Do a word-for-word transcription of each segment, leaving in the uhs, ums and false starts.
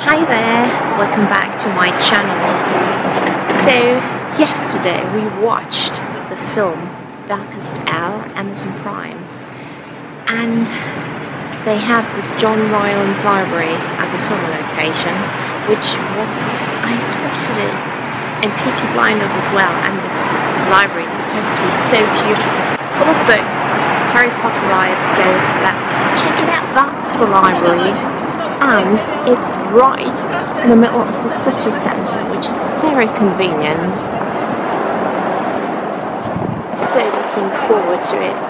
Hi there, welcome back to my channel. So yesterday we watched the film Darkest Hour, Amazon Prime, and they had the John Rylands Library as a film location, which was, I spotted it in Peaky Blinders as well, and the library is supposed to be so beautiful, full of books, Harry Potter vibes, so let's check it out. That's the library, and it's right in the middle of the city centre, which is very convenient. I'm so looking forward to it.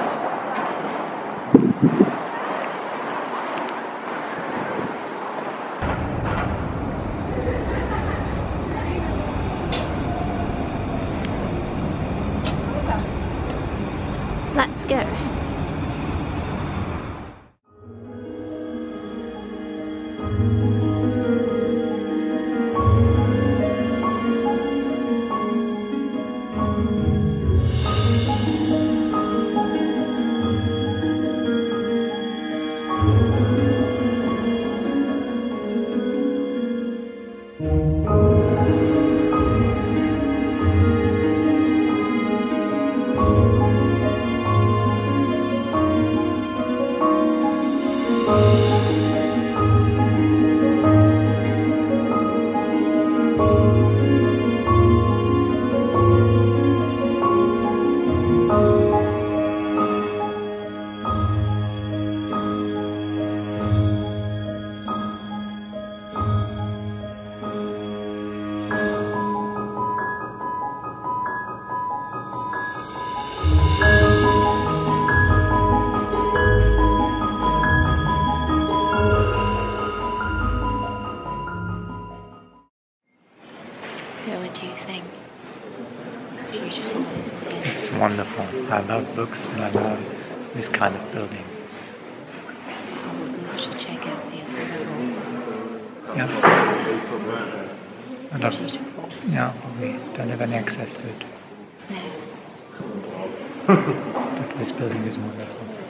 Let's go. So what do you think? It's beautiful. It's wonderful. I love books and I love this kind of building. Probably we should check out the other level. Yeah. I love it. Beautiful. Yeah, we don't have any access to it. No. But this building is wonderful.